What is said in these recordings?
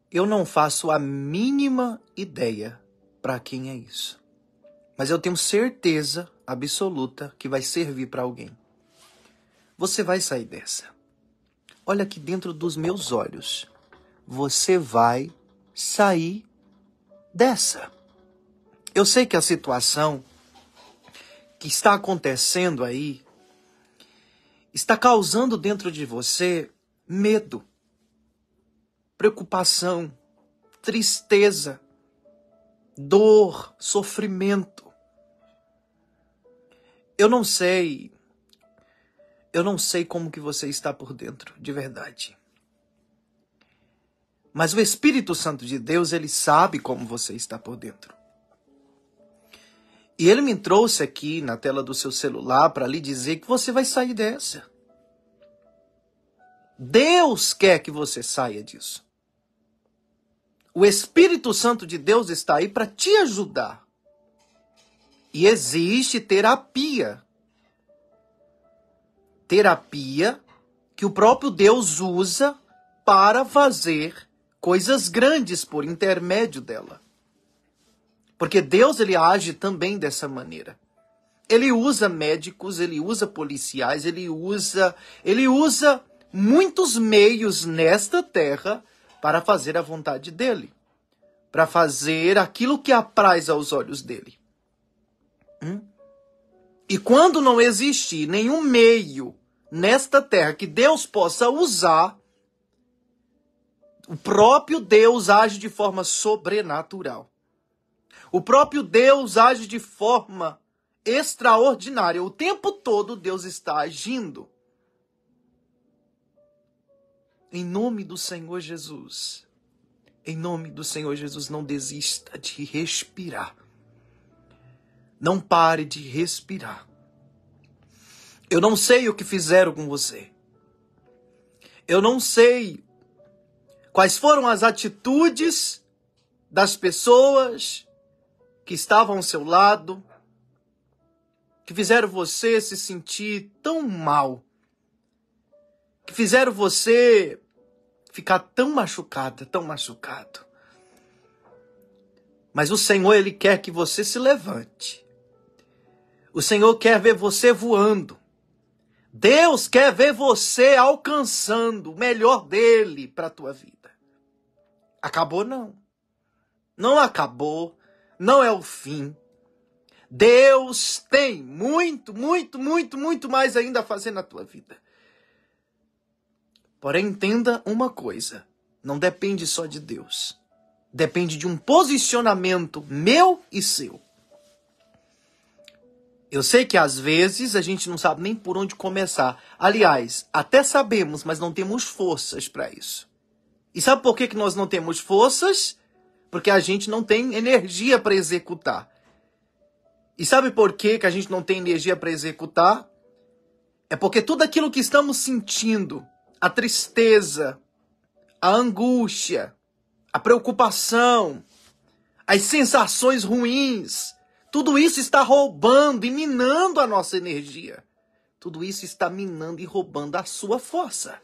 Eu não faço a mínima ideia para quem é isso. Mas eu tenho certeza absoluta que vai servir para alguém. Você vai sair dessa. Olha aqui dentro dos meus olhos. Você vai sair dessa. Eu sei que a situação que está acontecendo aí está causando dentro de você medo, preocupação, tristeza, dor, sofrimento. Eu não sei como que você está por dentro, de verdade. Mas o Espírito Santo de Deus, ele sabe como você está por dentro. E ele me trouxe aqui na tela do seu celular para lhe dizer que você vai sair dessa. Deus quer que você saia disso. O Espírito Santo de Deus está aí para te ajudar. E existe terapia. Terapia que o próprio Deus usa para fazer coisas grandes por intermédio dela. Porque Deus, ele age também dessa maneira. Ele usa médicos, ele usa policiais, ele usa muitos meios nesta terra para fazer a vontade dele. Para fazer aquilo que apraz aos olhos dele. E quando não existir nenhum meio nesta terra que Deus possa usar, o próprio Deus age de forma sobrenatural. O próprio Deus age de forma extraordinária. O tempo todo Deus está agindo. Em nome do Senhor Jesus. Em nome do Senhor Jesus, não desista de respirar. Não pare de respirar. Eu não sei o que fizeram com você. Eu não sei quais foram as atitudes das pessoas que estavam ao seu lado, que fizeram você se sentir tão mal, que fizeram você ficar tão machucada, tão machucado. Mas o Senhor, ele quer que você se levante. O Senhor quer ver você voando. Deus quer ver você alcançando o melhor dele para a tua vida. Acabou não. Não acabou. Não é o fim. Deus tem muito mais ainda a fazer na tua vida. Porém, entenda uma coisa. Não depende só de Deus. Depende de um posicionamento meu e seu. Eu sei que às vezes a gente não sabe nem por onde começar. Aliás, até sabemos, mas não temos forças para isso. E sabe por que nós não temos forças? Porque a gente não tem energia para executar. E sabe por que a gente não tem energia para executar? É porque tudo aquilo que estamos sentindo, a tristeza, a angústia, a preocupação, as sensações ruins, tudo isso está roubando e minando a nossa energia. Tudo isso está minando e roubando a sua força.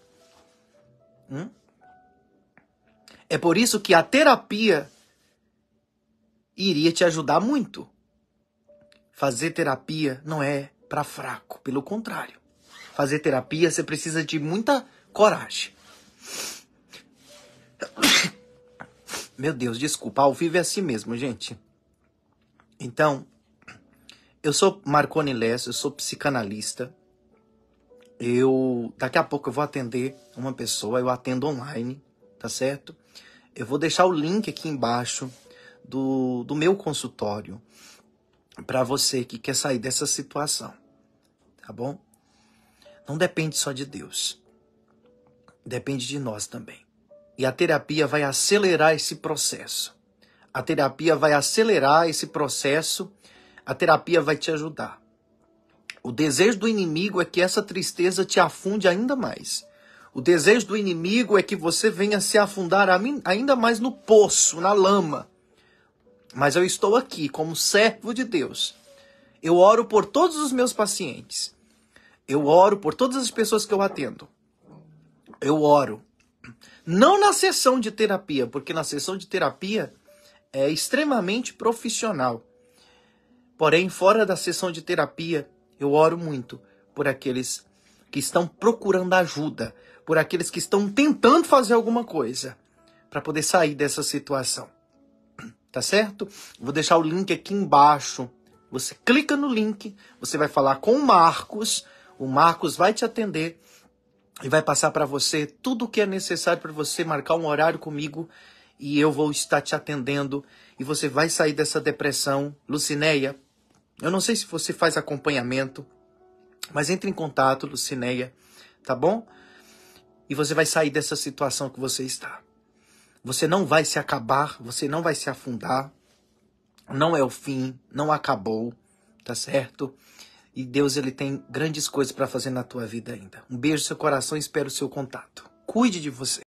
É por isso que a terapia iria te ajudar muito. Fazer terapia não é para fraco, pelo contrário. Fazer terapia você precisa de muita coragem. Meu Deus, desculpa, ao vivo é assim mesmo, gente. Então, eu sou Marconi Lessa, eu sou psicanalista. Daqui a pouco eu vou atender uma pessoa, eu atendo online, tá certo? Eu vou deixar o link aqui embaixo do meu consultório para você que quer sair dessa situação, tá bom? Não depende só de Deus, depende de nós também. E a terapia vai acelerar esse processo. A terapia vai acelerar esse processo, a terapia vai te ajudar. O desejo do inimigo é que essa tristeza te afunde ainda mais. O desejo do inimigo é que você venha se afundar ainda mais no poço, na lama. Mas eu estou aqui como servo de Deus. Eu oro por todos os meus pacientes. Eu oro por todas as pessoas que eu atendo. Eu oro Não na sessão de terapia, porque na sessão de terapia é extremamente profissional. Porém, fora da sessão de terapia, eu oro muito por aqueles que estão procurando ajuda, por aqueles que estão tentando fazer alguma coisa para poder sair dessa situação. Tá certo? Vou deixar o link aqui embaixo. Você clica no link, você vai falar com o Marcos vai te atender e vai passar para você tudo o que é necessário para você marcar um horário comigo e eu vou estar te atendendo e você vai sair dessa depressão. Lucinéia, eu não sei se você faz acompanhamento, mas entre em contato, Lucinéia, tá bom? E você vai sair dessa situação que você está. Você não vai se acabar, você não vai se afundar. Não é o fim, não acabou, tá certo? E Deus, ele tem grandes coisas para fazer na tua vida ainda. Um beijo no seu coração e espero o seu contato. Cuide de você.